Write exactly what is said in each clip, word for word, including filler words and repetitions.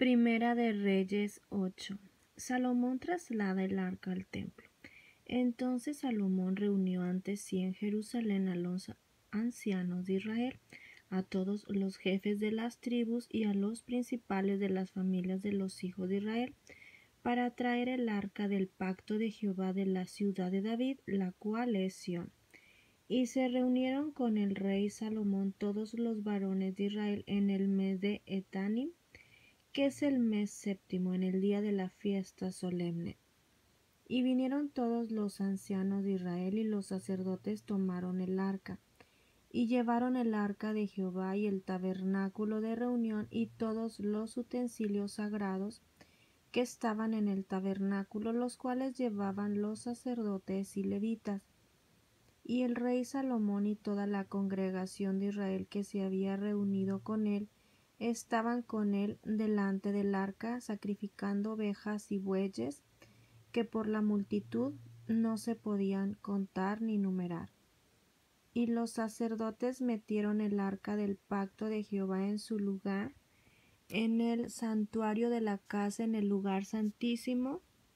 Primera de Reyes ocho. Salomón traslada el arca al templo. Entonces Salomón reunió ante sí en Jerusalén a los ancianos de Israel, a todos los jefes de las tribus y a los principales de las familias de los hijos de Israel, para traer el arca del pacto de Jehová de la ciudad de David, la cual es Sión. Y se reunieron con el rey Salomón todos los varones de Israel en el mes de Etanim, que es el mes séptimo, en el día de la fiesta solemne. Y vinieron todos los ancianos de Israel, y los sacerdotes tomaron el arca, y llevaron el arca de Jehová y el tabernáculo de reunión y todos los utensilios sagrados que estaban en el tabernáculo, los cuales llevaban los sacerdotes y levitas. Y el rey Salomón y toda la congregación de Israel que se había reunido con él, estaban con él delante del arca, sacrificando ovejas y bueyes, que por la multitud no se podían contar ni numerar. Y los sacerdotes metieron el arca del pacto de Jehová en su lugar, en el santuario de la casa, en el lugar santísimo,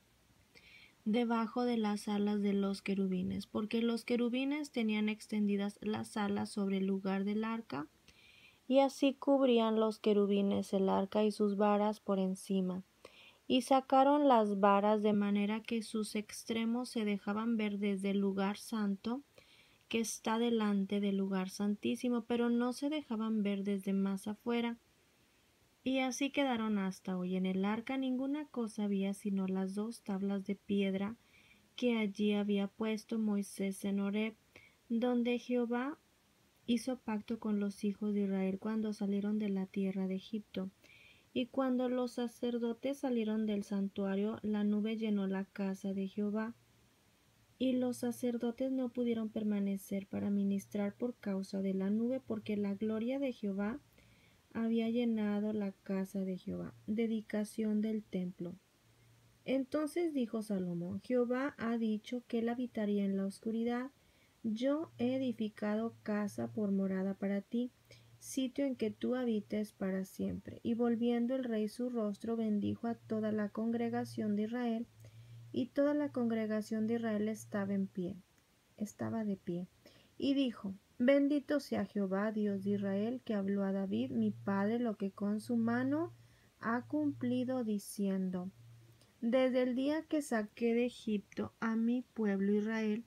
debajo de las alas de los querubines, porque los querubines tenían extendidas las alas sobre el lugar del arca, y así cubrían los querubines el arca y sus varas por encima. Y sacaron las varas de manera que sus extremos se dejaban ver desde el lugar santo, que está delante del lugar santísimo, pero no se dejaban ver desde más afuera. Y así quedaron hasta hoy. En el arca ninguna cosa había sino las dos tablas de piedra que allí había puesto Moisés en Horeb, donde Jehová hizo pacto con los hijos de Israel cuando salieron de la tierra de Egipto. Y cuando los sacerdotes salieron del santuario, la nube llenó la casa de Jehová, y los sacerdotes no pudieron permanecer para ministrar por causa de la nube, porque la gloria de Jehová había llenado la casa de Jehová. Dedicación del templo. Entonces dijo Salomón: Jehová ha dicho que él habitaría en la oscuridad. Yo he edificado casa por morada para ti, sitio en que tú habites para siempre. Y volviendo el rey su rostro, bendijo a toda la congregación de Israel, y toda la congregación de Israel estaba en pie, estaba de pie. Y dijo: Bendito sea Jehová, Dios de Israel, que habló a David mi padre lo que con su mano ha cumplido, diciendo: Desde el día que saqué de Egipto a mi pueblo Israel,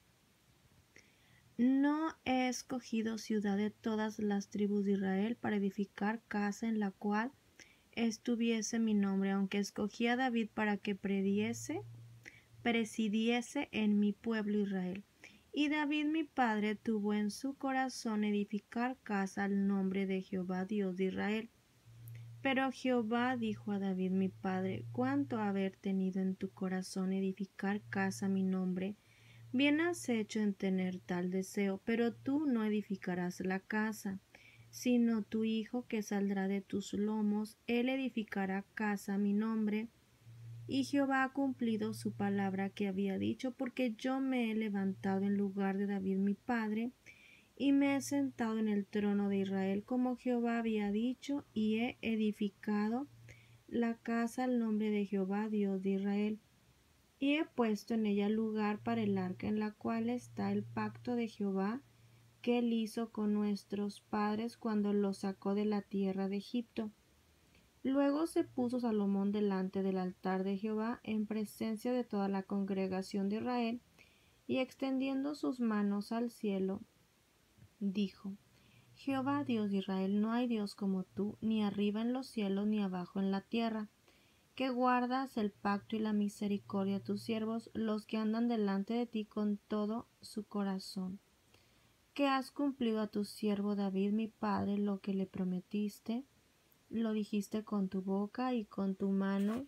no he escogido ciudad de todas las tribus de Israel para edificar casa en la cual estuviese mi nombre, aunque escogí a David para que prediese, presidiese en mi pueblo Israel. Y David mi padre tuvo en su corazón edificar casa al nombre de Jehová Dios de Israel. Pero Jehová dijo a David mi padre: Cuánto haber tenido en tu corazón edificar casa a mi nombre, bien has hecho en tener tal deseo, pero tú no edificarás la casa, sino tu hijo que saldrá de tus lomos, él edificará casa a mi nombre. Y Jehová ha cumplido su palabra que había dicho, porque yo me he levantado en lugar de David mi padre, y me he sentado en el trono de Israel, como Jehová había dicho, y he edificado la casa al nombre de Jehová Dios de Israel. Y he puesto en ella lugar para el arca, en la cual está el pacto de Jehová que él hizo con nuestros padres cuando los sacó de la tierra de Egipto. Luego se puso Salomón delante del altar de Jehová en presencia de toda la congregación de Israel, y extendiendo sus manos al cielo, dijo: Jehová Dios de Israel, no hay Dios como tú, ni arriba en los cielos ni abajo en la tierra, que guardas el pacto y la misericordia a tus siervos, los que andan delante de ti con todo su corazón, que has cumplido a tu siervo David mi padre lo que le prometiste, lo dijiste con tu boca y con tu mano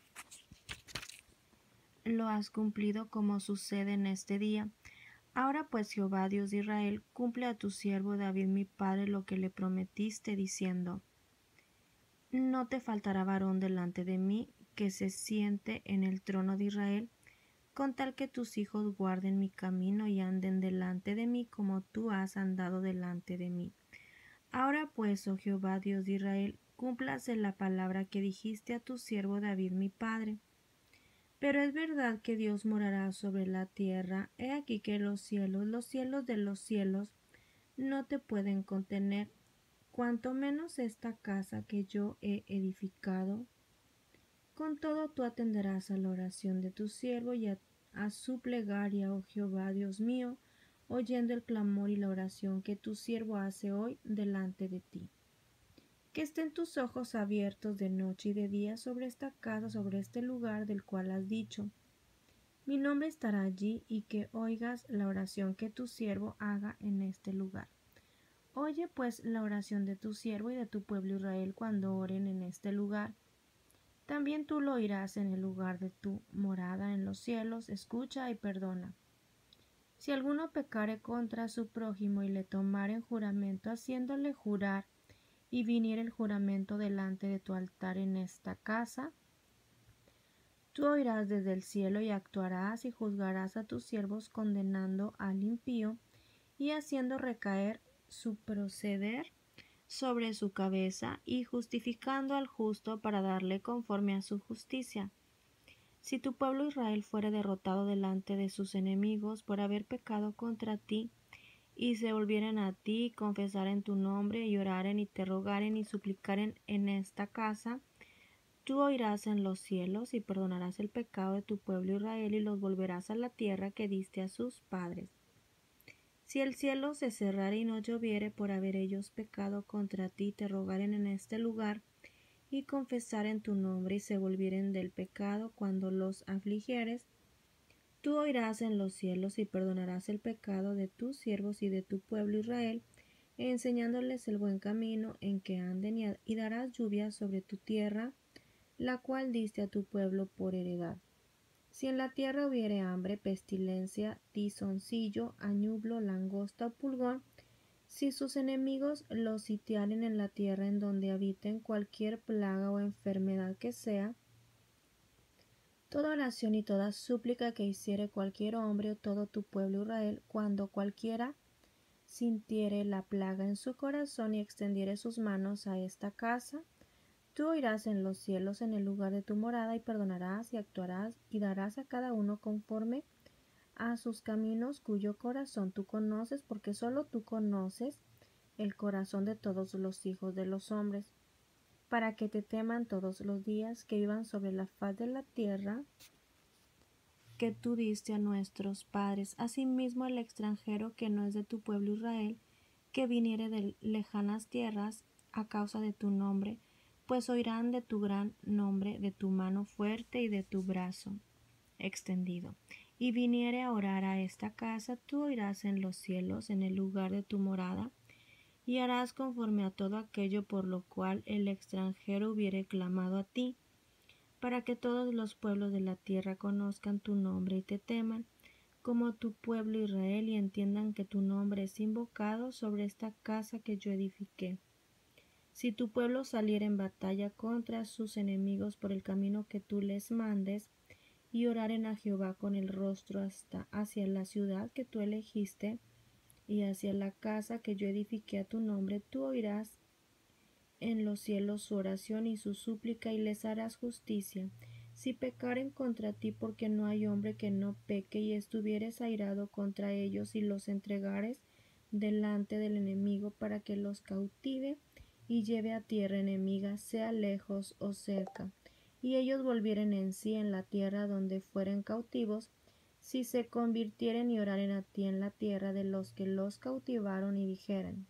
lo has cumplido, como sucede en este día. Ahora pues, Jehová Dios de Israel, cumple a tu siervo David mi padre lo que le prometiste, diciendo: No te faltará varón delante de mí que se siente en el trono de Israel, con tal que tus hijos guarden mi camino y anden delante de mí como tú has andado delante de mí. Ahora pues, oh Jehová Dios de Israel, cúmplase la palabra que dijiste a tu siervo David mi padre. Pero es verdad que Dios morará sobre la tierra. He aquí que los cielos, los cielos de los cielos, no te pueden contener, cuanto menos esta casa que yo he edificado. Con todo tú atenderás a la oración de tu siervo y a, a su plegaria, oh Jehová, Dios mío, oyendo el clamor y la oración que tu siervo hace hoy delante de ti. Que estén tus ojos abiertos de noche y de día sobre esta casa, sobre este lugar del cual has dicho, mi nombre estará allí, y que oigas la oración que tu siervo haga en este lugar. Oye pues la oración de tu siervo y de tu pueblo Israel cuando oren en este lugar. También tú lo oirás en el lugar de tu morada en los cielos. Escucha y perdona. Si alguno pecare contra su prójimo y le tomare en juramento, haciéndole jurar, y viniere el juramento delante de tu altar en esta casa, tú oirás desde el cielo y actuarás y juzgarás a tus siervos, condenando al impío y haciendo recaer su proceder sobre su cabeza, y justificando al justo para darle conforme a su justicia. Si tu pueblo Israel fuere derrotado delante de sus enemigos por haber pecado contra ti, y se volvieren a ti, y confesaren tu nombre, y oraren y te rogaren y suplicaren en esta casa, tú oirás en los cielos y perdonarás el pecado de tu pueblo Israel, y los volverás a la tierra que diste a sus padres. Si el cielo se cerrare y no lloviere por haber ellos pecado contra ti, te rogaren en este lugar, y confesaren tu nombre, y se volvieren del pecado cuando los afligieres, tú oirás en los cielos y perdonarás el pecado de tus siervos y de tu pueblo Israel, enseñándoles el buen camino en que anden, y, y darás lluvia sobre tu tierra, la cual diste a tu pueblo por heredad. Si en la tierra hubiere hambre, pestilencia, tizoncillo, añublo, langosta o pulgón, si sus enemigos los sitiaren en la tierra en donde habiten, cualquier plaga o enfermedad que sea, toda oración y toda súplica que hiciere cualquier hombre o todo tu pueblo Israel, cuando cualquiera sintiere la plaga en su corazón y extendiere sus manos a esta casa, tú oirás en los cielos en el lugar de tu morada, y perdonarás y actuarás y darás a cada uno conforme a sus caminos, cuyo corazón tú conoces, porque solo tú conoces el corazón de todos los hijos de los hombres, para que te teman todos los días, que vivan sobre la faz de la tierra que tú diste a nuestros padres. Asimismo, el extranjero que no es de tu pueblo Israel, que viniere de lejanas tierras a causa de tu nombre, pues oirán de tu gran nombre, de tu mano fuerte y de tu brazo extendido, y viniere a orar a esta casa, tú oirás en los cielos, en el lugar de tu morada, y harás conforme a todo aquello por lo cual el extranjero hubiere clamado a ti, para que todos los pueblos de la tierra conozcan tu nombre y te teman, como tu pueblo Israel, y entiendan que tu nombre es invocado sobre esta casa que yo edifiqué. Si tu pueblo saliera en batalla contra sus enemigos por el camino que tú les mandes, y oraren a Jehová con el rostro hasta hacia la ciudad que tú elegiste, y hacia la casa que yo edifiqué a tu nombre, tú oirás en los cielos su oración y su súplica, y les harás justicia. Si pecaren contra ti, porque no hay hombre que no peque, y estuvieres airado contra ellos, y los entregares delante del enemigo para que los cautive y lleve a tierra enemiga, sea lejos o cerca, y ellos volvieren en sí en la tierra donde fueren cautivos, si se convirtieren y oraren a ti en la tierra de los que los cautivaron, y dijeren: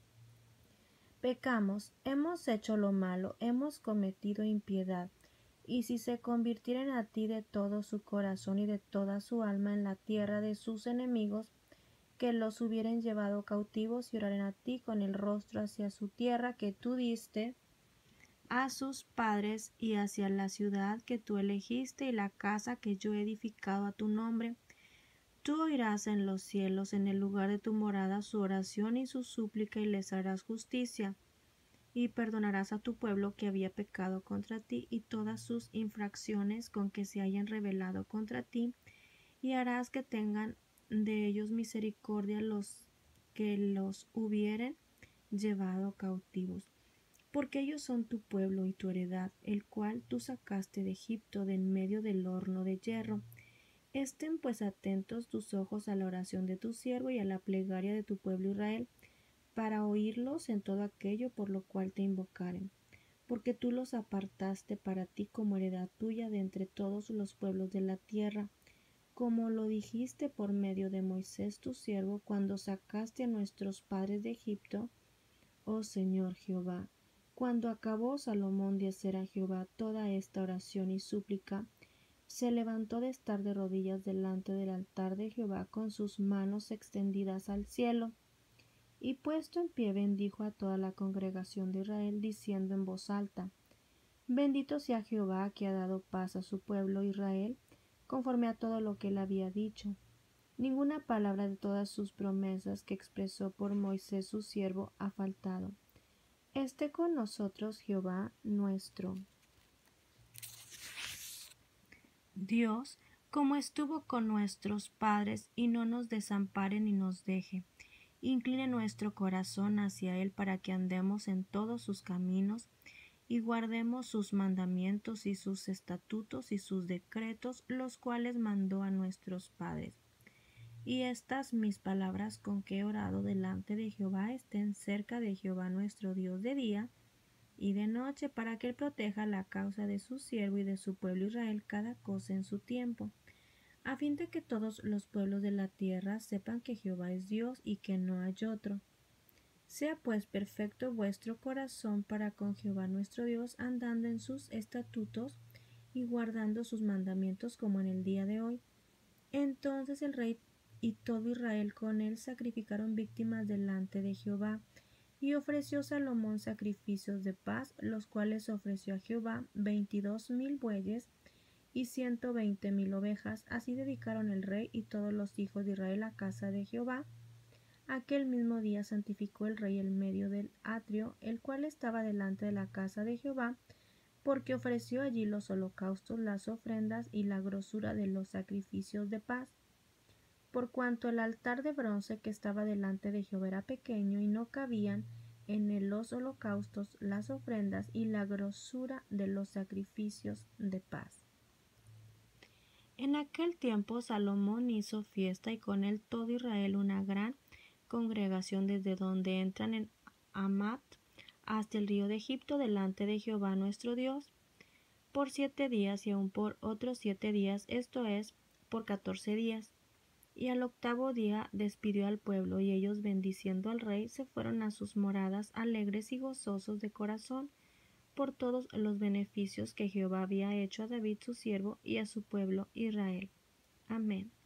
pecamos, hemos hecho lo malo, hemos cometido impiedad, y si se convirtieren a ti de todo su corazón y de toda su alma en la tierra de sus enemigos, que los hubieren llevado cautivos, y oraren a ti con el rostro hacia su tierra que tú diste a sus padres, y hacia la ciudad que tú elegiste y la casa que yo he edificado a tu nombre, tú oirás en los cielos, en el lugar de tu morada, su oración y su súplica, y les harás justicia, y perdonarás a tu pueblo que había pecado contra ti, y todas sus infracciones con que se hayan rebelado contra ti, y harás que tengan de ellos misericordia los que los hubieren llevado cautivos. porque ellos son tu pueblo y tu heredad, el cual tú sacaste de Egipto de en medio del horno de hierro. Estén pues atentos tus ojos a la oración de tu siervo y a la plegaria de tu pueblo Israel, para oírlos en todo aquello por lo cual te invocaren, porque tú los apartaste para ti como heredad tuya de entre todos los pueblos de la tierra, como lo dijiste por medio de Moisés tu siervo, cuando sacaste a nuestros padres de Egipto, oh Señor Jehová. Cuando acabó Salomón de hacer a Jehová toda esta oración y súplica, se levantó de estar de rodillas delante del altar de Jehová con sus manos extendidas al cielo, y puesto en pie bendijo a toda la congregación de Israel, diciendo en voz alta: Bendito sea Jehová, que ha dado paz a su pueblo Israel, conforme a todo lo que él había dicho. Ninguna palabra de todas sus promesas que expresó por Moisés su siervo ha faltado. Esté con nosotros Jehová nuestro Dios, como estuvo con nuestros padres, y no nos desampare ni nos deje. Incline nuestro corazón hacia Él para que andemos en todos sus caminos y guardemos sus mandamientos y sus estatutos y sus decretos, los cuales mandó a nuestros padres. Y estas mis palabras con que he orado delante de Jehová estén cerca de Jehová nuestro Dios de día y de noche, para que Él proteja la causa de su siervo y de su pueblo Israel cada cosa en su tiempo, a fin de que todos los pueblos de la tierra sepan que Jehová es Dios y que no hay otro. Sea pues perfecto vuestro corazón para con Jehová nuestro Dios, andando en sus estatutos y guardando sus mandamientos como en el día de hoy. Entonces el rey y todo Israel con él sacrificaron víctimas delante de Jehová, y ofreció Salomón sacrificios de paz, los cuales ofreció a Jehová veintidós mil bueyes y ciento veinte mil ovejas. Así dedicaron el rey y todos los hijos de Israel a casa de Jehová. Aquel mismo día santificó el rey el medio del atrio, el cual estaba delante de la casa de Jehová, porque ofreció allí los holocaustos, las ofrendas y la grosura de los sacrificios de paz. Por cuanto el altar de bronce que estaba delante de Jehová era pequeño, y no cabían en él los holocaustos, las ofrendas y la grosura de los sacrificios de paz. En aquel tiempo Salomón hizo fiesta, y con él todo Israel una gran congregación, desde donde entran en Amat hasta el río de Egipto, delante de Jehová nuestro Dios, por siete días y aun por otros siete días, esto es, por catorce días. Y al octavo día despidió al pueblo, y ellos, bendiciendo al rey, se fueron a sus moradas alegres y gozosos de corazón por todos los beneficios que Jehová había hecho a David su siervo y a su pueblo Israel. Amén.